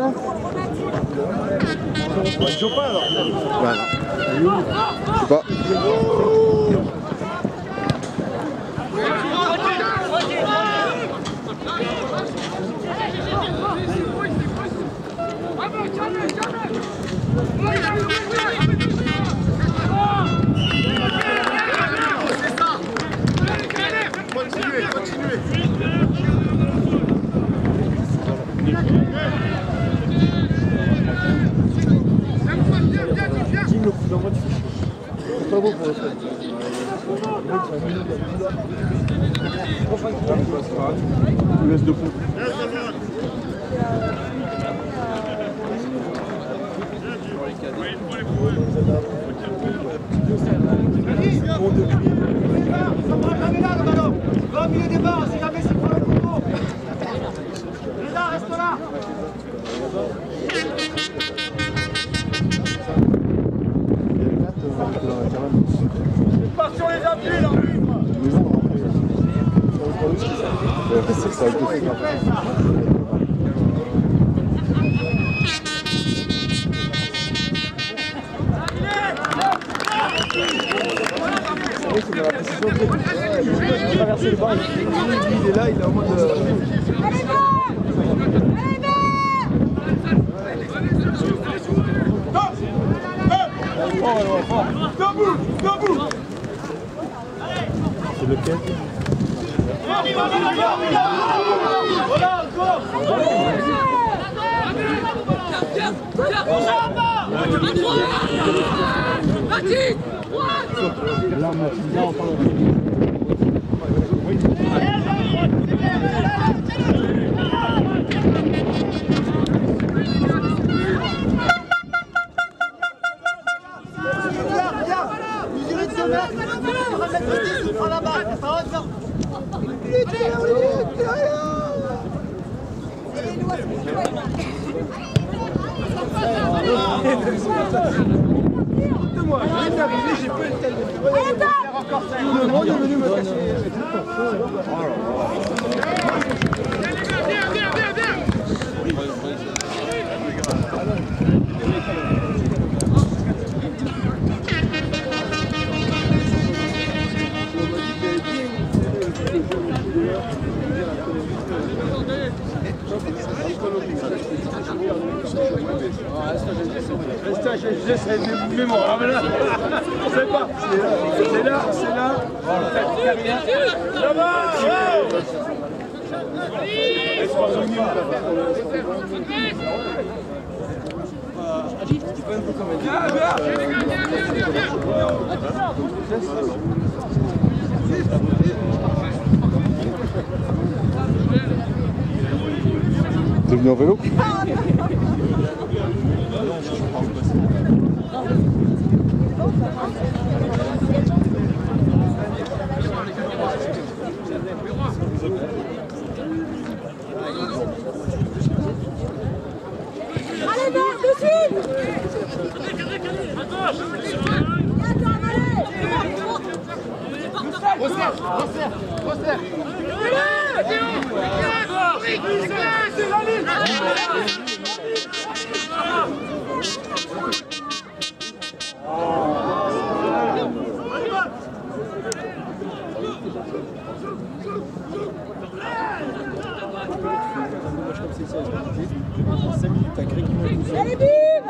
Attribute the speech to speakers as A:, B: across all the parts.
A: là?
B: Chopin alors.
A: Bah non. Je sais pas.
B: Le coup d'envoi du fichier. C'est pas beau pour le fait. Il laisse de pont.
C: Va au milieu des barres, si jamais c'est pour le coup. Léna, reste là. Pas sur les appuis là.
A: C'est ça,
B: C'est la précision de traverser le bar, il est là, il est en mode... Debout, debout. C'est lequel? Voilà, encore. Là, on parle. Moi, je viens d'arriver, j'ai pas eu le temps de faire encore ça. Tout le monde est venu me cacher. C'est mémorable là. C'est pas. C'est là, c'est là. Ça va.
A: T'es venu en vélo?
D: Allez, Bert, de suite!
C: Resserre.
D: Allez, vive!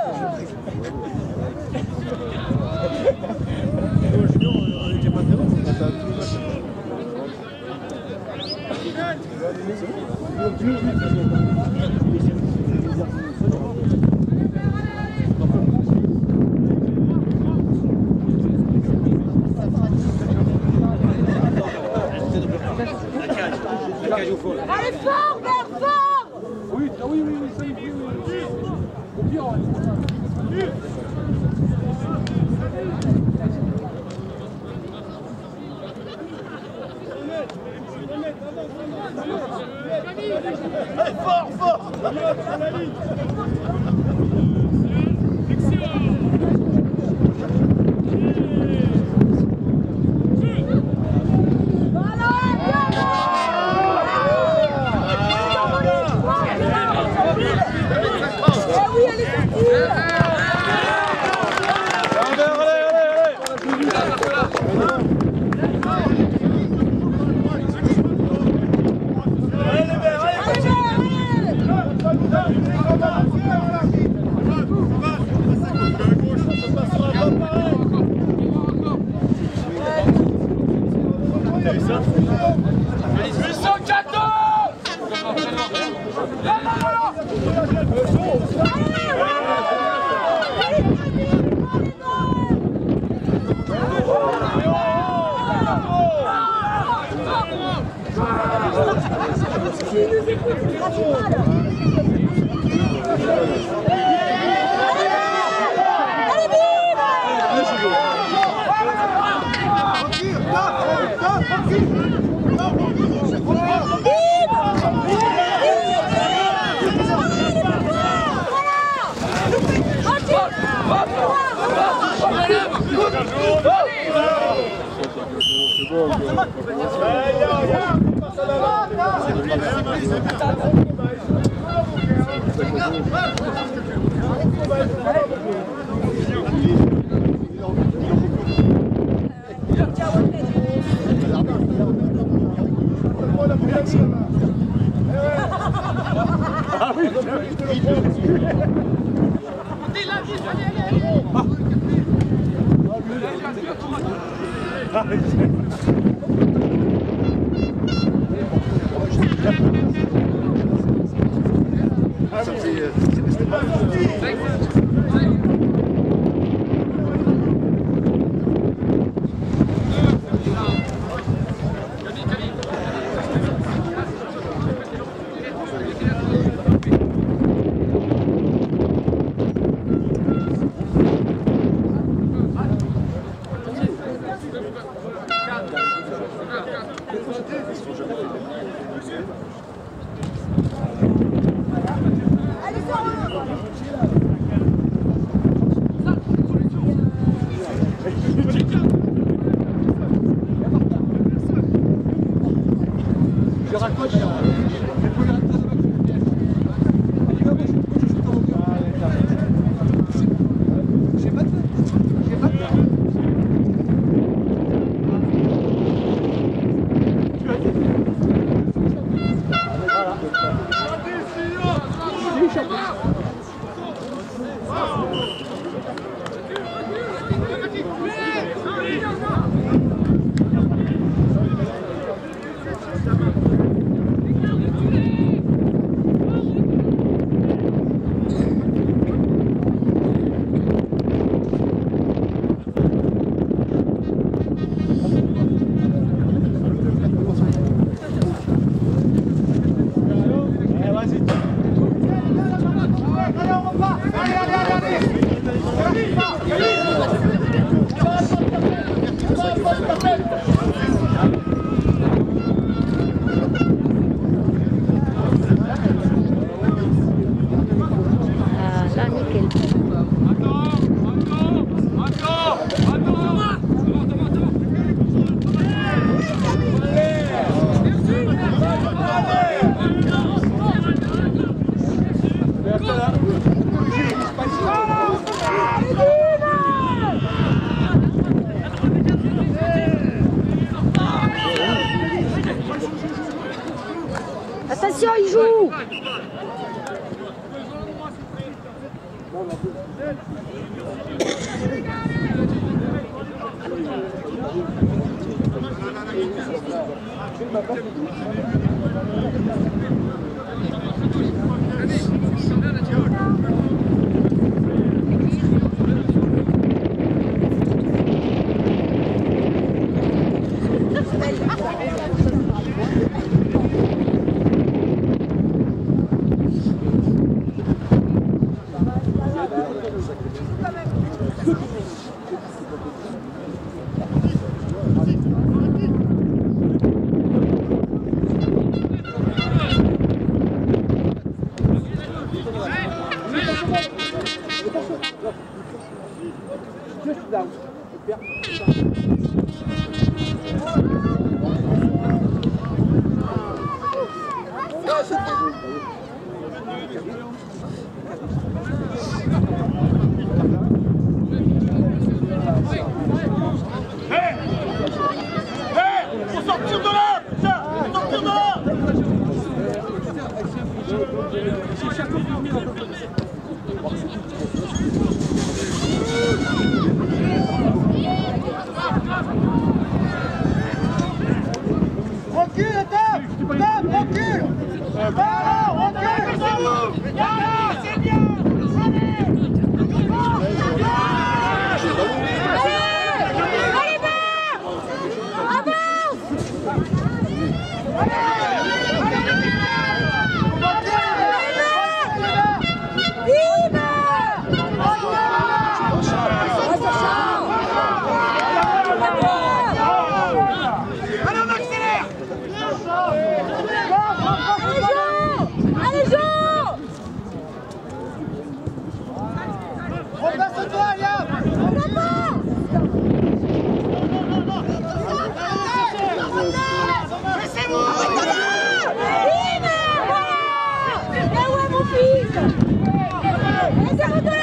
D: Allez, fort, Bert, fort!
B: Oui, ça y est, au pire,
C: Allez, fort!
D: Attention, il joue.
C: recule. Ballon, recule, c'est bien.
D: Allez, avance.
C: Repasse-toi, Liam. Laissez-moi.
D: Mais où est mon fils? Laissez-moi.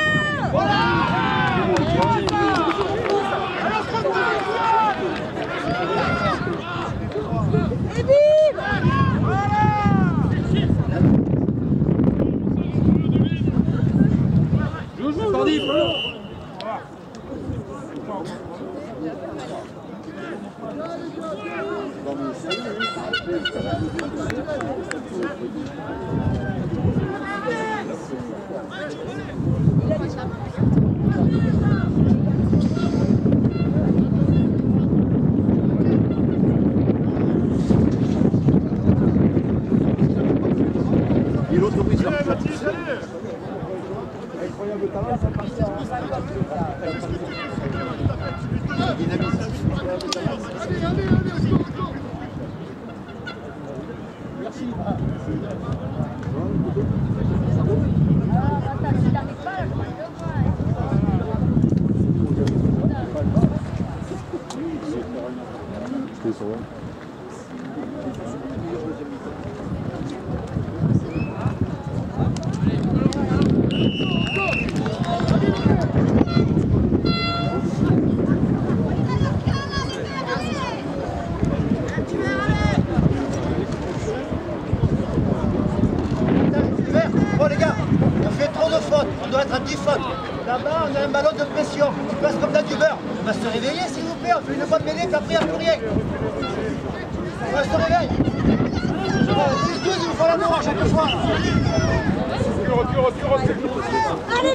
D: Et vive!
B: Tandis,
A: Il autorise leur
C: Incroyable talent, ça passe Merci. Bon les gars, on fait trop de fautes, on doit être à 10 fautes. Là-bas, on a un ballon de pression, on passe comme dans du beurre. On va se réveiller s'il vous plaît, on fait une bonne mêlée, puis après il n'y a plus rien. On va se réveiller. 10-12, il vous faut la mort à chaque fois.
B: recule.
D: Allez,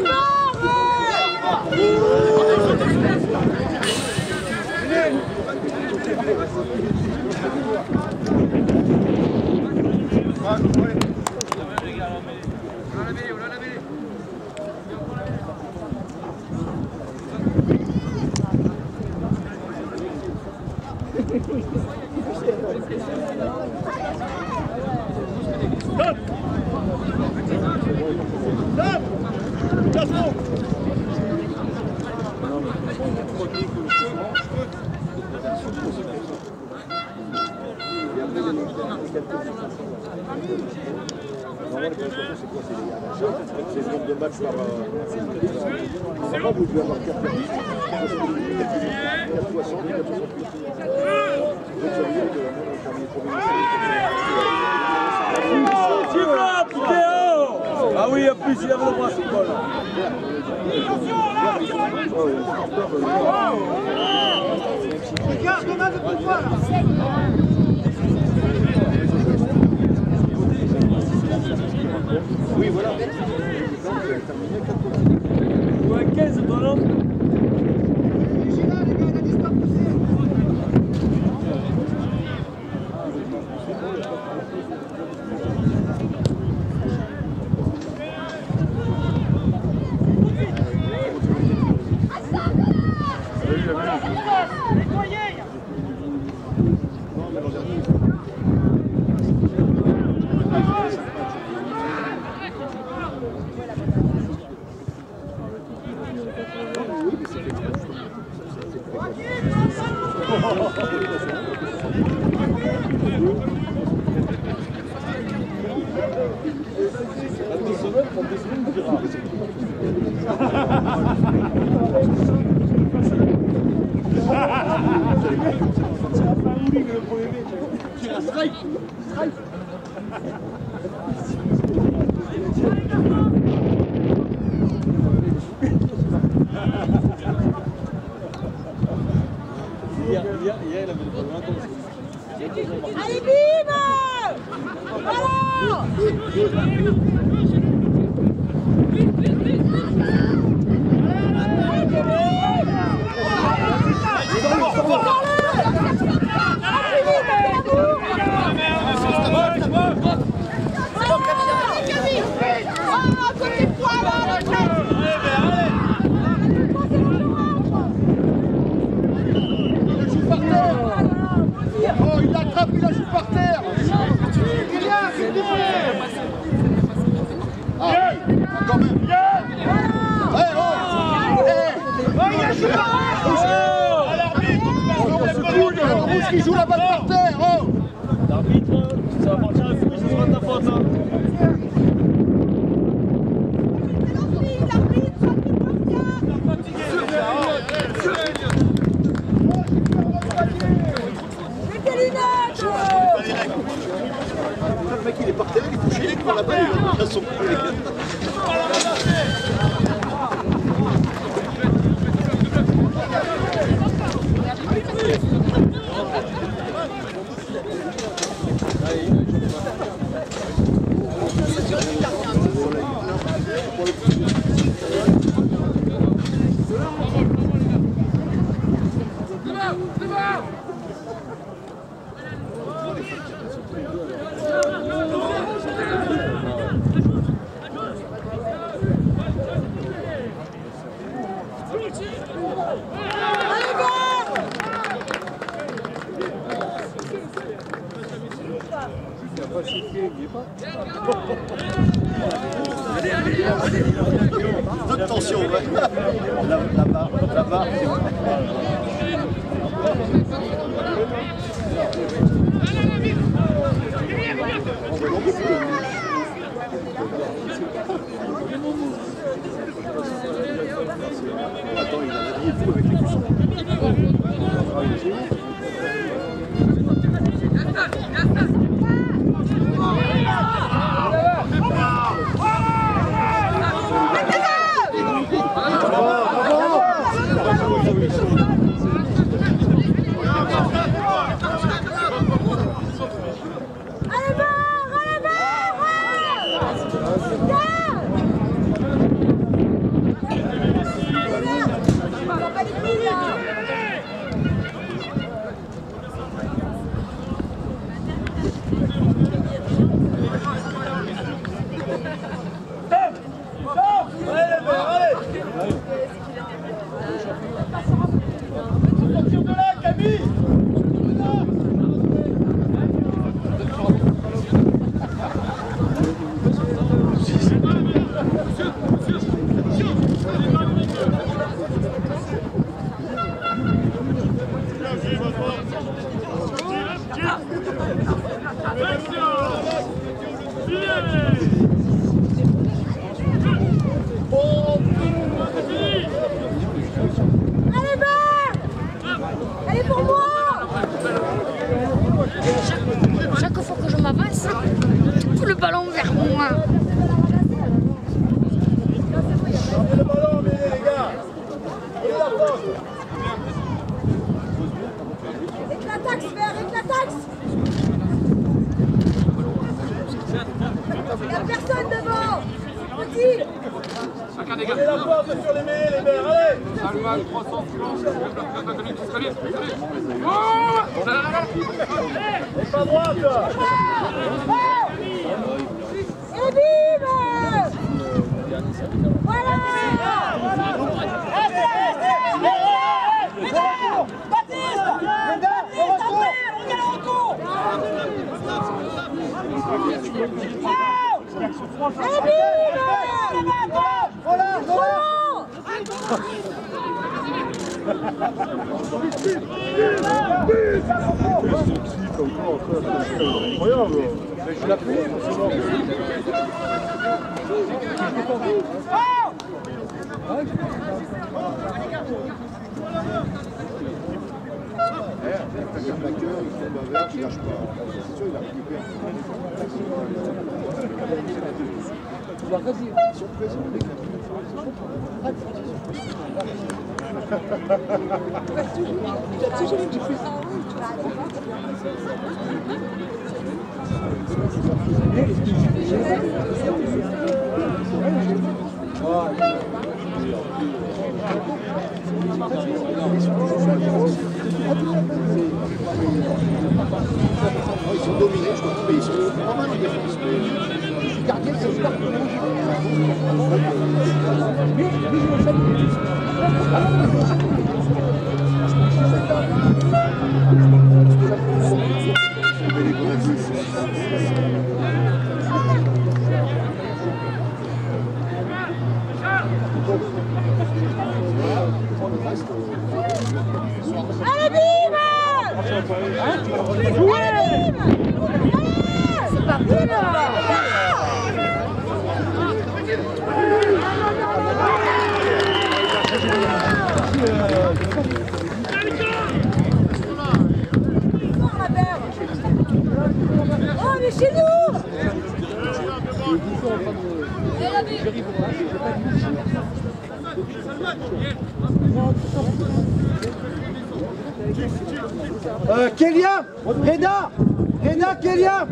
A: C'est le nombre de matchs par comment vous devez avoir 4 points. 460, 468. Donc ça veut dire que
B: Ah oui, en plus il avait le bras sur le bol.
C: Regarde, on a le pouvoir.
A: oui, voilà.
B: Ouais, 15 ton homme.
D: allez, vive!
A: Oh, il l'attrape, il la joue par terre. Ah, quand même. Ouais, oh.
C: Il a joué par
A: Le rouge qui joue la balle par terre. Oh.
B: L'arbitre, ça va partir à fou, ce sera ta faute. Hein.
A: Le mec il est par terre, il est touché, il prend la balle, il a son Toute tension, ouais. Là-bas. Attends, il a dit fou avec les coussins.
D: Chaque fois que je m'avance, le ballon vers moi.
A: Le ballon, mais les gars.
D: Éclataxe, Fer, éclataxe. Il n'y a personne devant. Petit.
A: Allez, la porte sur les mêlées, les verts, allez. Et pas droite.
D: Et vive. Voilà.
A: Incroyable. Je l'ai pris, il lâche pas. C'est sûr, il a récupéré. Ils sont présents, les gars. Il a toujours été plus. Ils sont dominés, je crois, mais ils sont pas mal en défense. Gardien, c'est super.
E: Allez, bim! C'est parti là! Oh, mais chez nous!
C: Kélia, Reda, Kélia.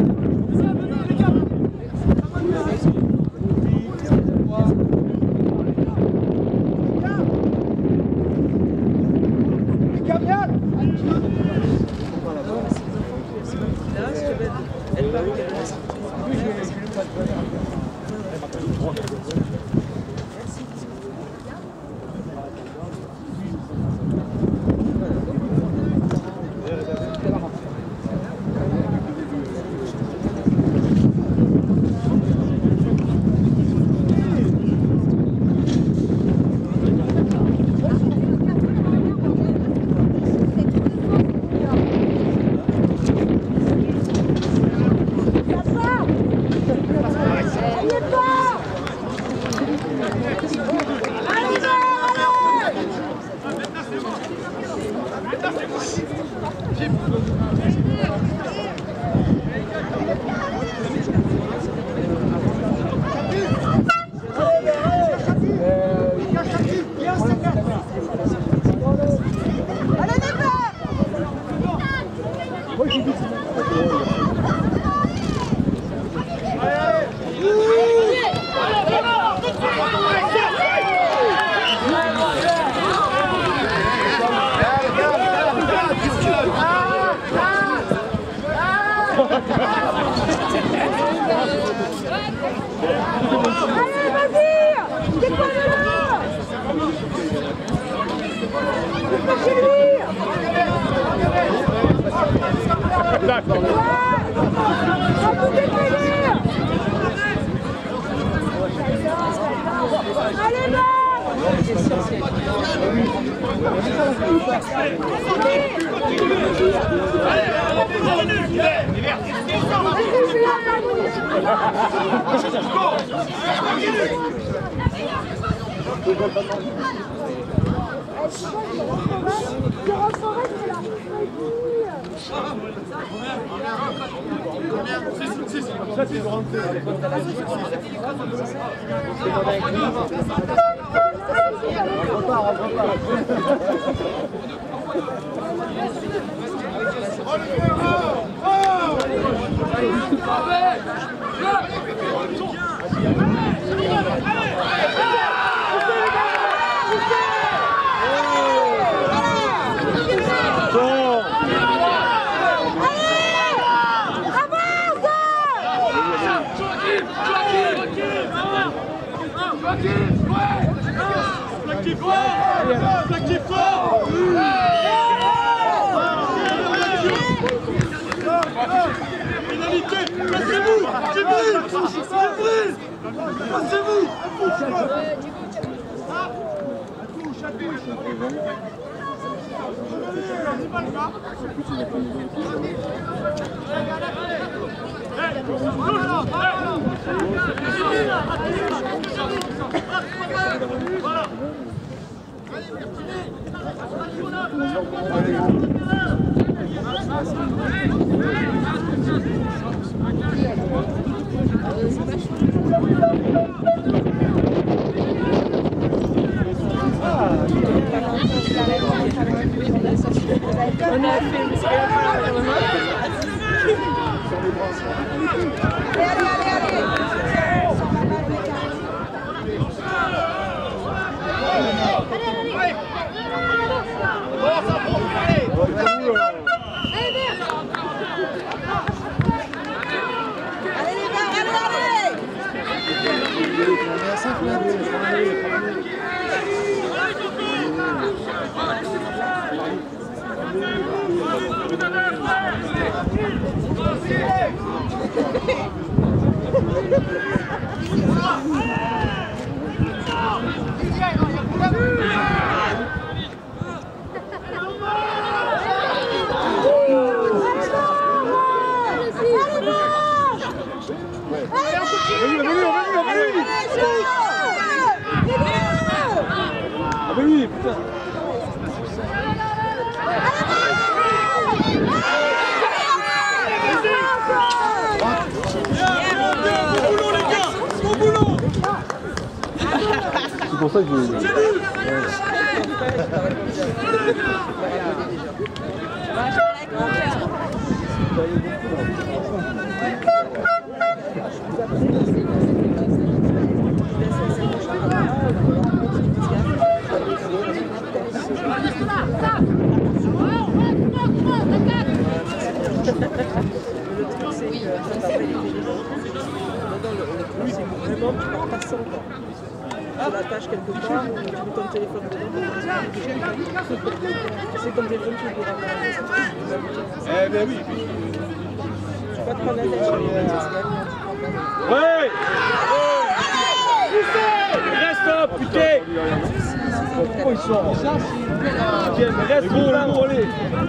E: Allez, vas-y! Décolle-le! C'est pas chez lui! Bravo, décoller! Allez, là!
F: On a fait
B: C'est pour ça que je...
F: Tu l'attaches quelque part, tu mets ton téléphone dedans, c'est ton téléphone qui est pour
B: Eh ben oui.
F: Tu vas te prendre la tête sur les
B: Ouais. Reste là, putain. Pourquoi ils sont Tiens, mais reste gros, allez.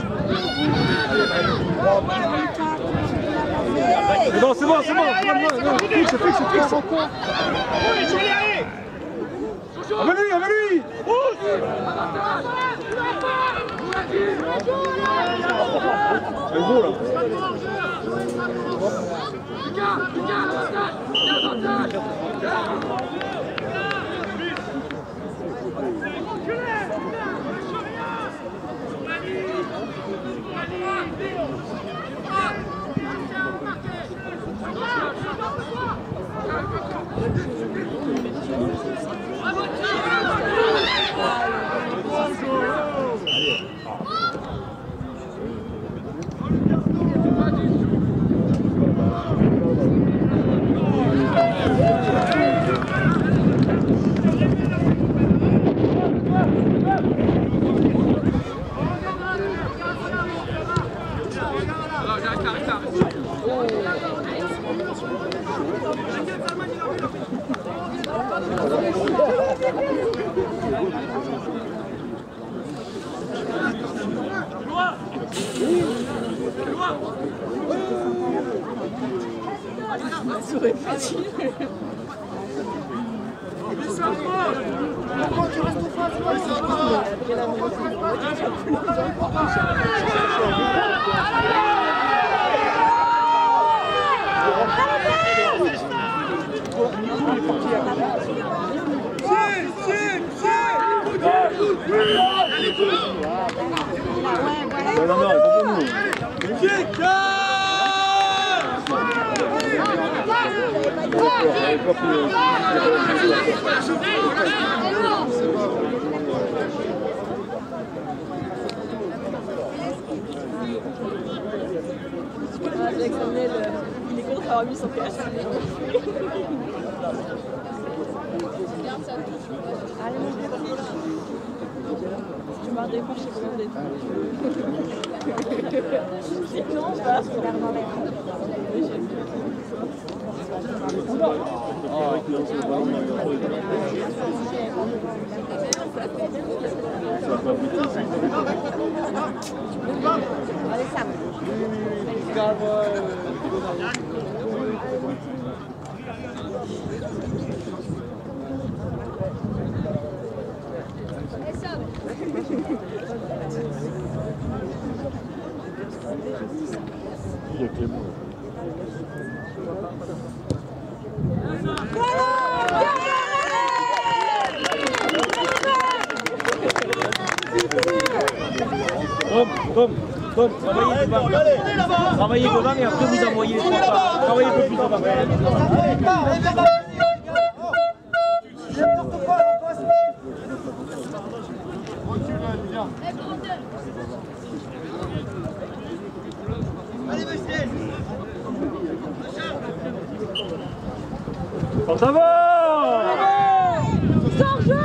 B: C'est bon. Fixe. Avec lui. C'est gros là.
F: les cours avoir mis son casse. Tu m'as décroché comment d'être. Sinon, je passe.
B: Tom, travaillez devant et après vous envoyez les trois pas. Travaillez un peu plus devant. En avant!
E: Sans jeu!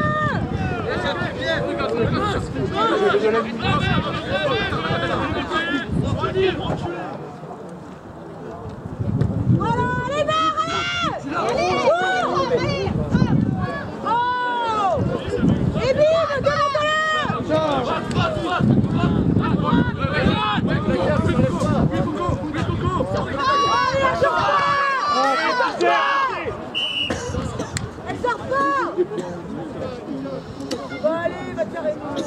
E: Voilà, allez, Vert, allez. Allez, oh. Et bim, demande-le. Elle sort pas. Bon, allez, va te faire aimer.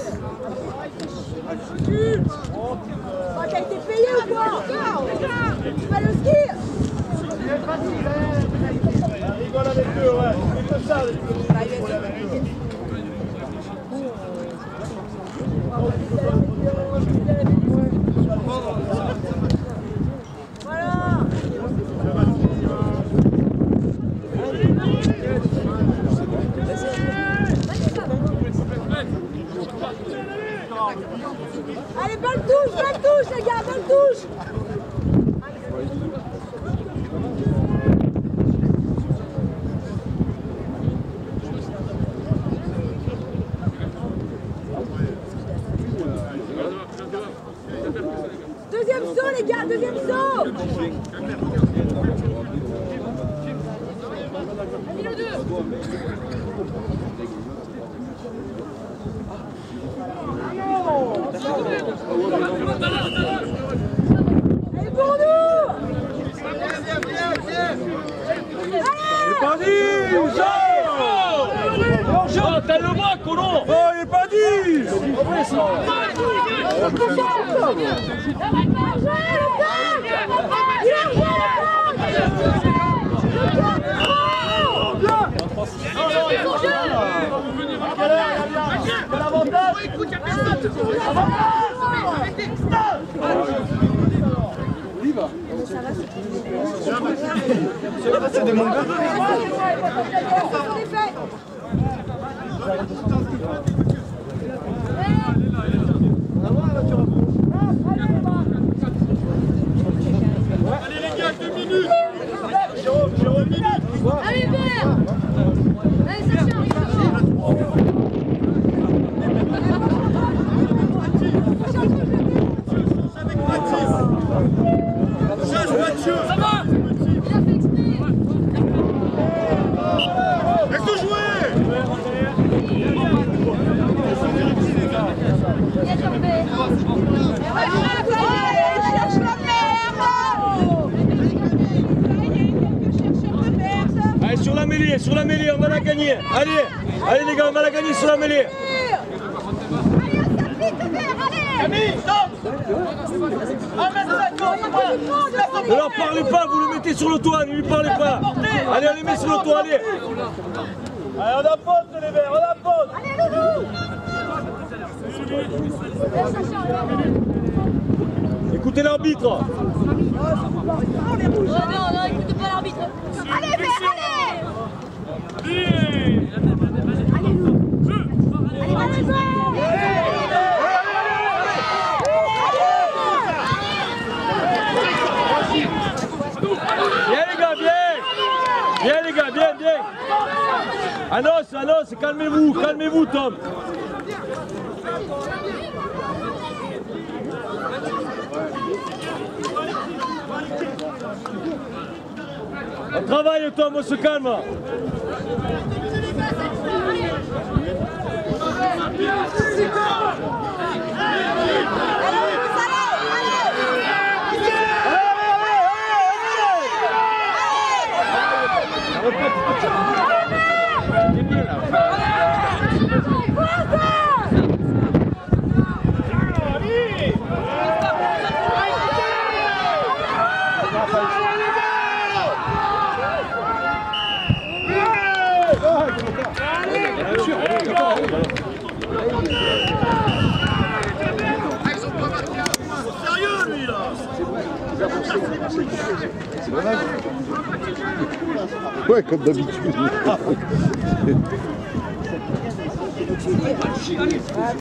E: Bah, t'as été payé ou quoi? Tu vas le ski?
A: Elle rigole avec eux, ouais. C'est comme ça, avec eux.
E: Voilà. Allez, balle touche, les gars, balle touche. Deuxième saut, les gars, deuxième saut. Allez pour nous.
B: Il est pas dit. Oh, t'as le bras, colon. Oh, il est pas dit.
A: C'est des mangas.
B: Allez les gars, 2 minutes.
D: Allez, Vert. Allez, Sacha,
B: Ça va.
D: il a fait exprès.
B: Laisse-nous jouer.
D: Il a tombé.
E: Cherche la merde.
B: Allez, sur la mêlée, on va la gagner. Allez les gars, on va la gagner sur la mêlée.
C: Camille, stop.
B: Ne leur parlez pas, vous le mettez sur le toit, ne lui parlez pas. Allez, on les met sur le toit, allez.
A: Allez, on apporte les verts, on apporte.
D: Allez, Loulou.
B: Écoutez l'arbitre.
D: Oh non, écoutez pas l'arbitre.
E: Allez, Vert, allez.
D: Allez, Loulou. Allez, Vert.
B: Viens les gars, viens. Viens les gars, viens. Annonce, calmez-vous Tom. On travaille Tom, on se calme.
A: Sérieux lui là.
G: Ouais, comme d'habitude.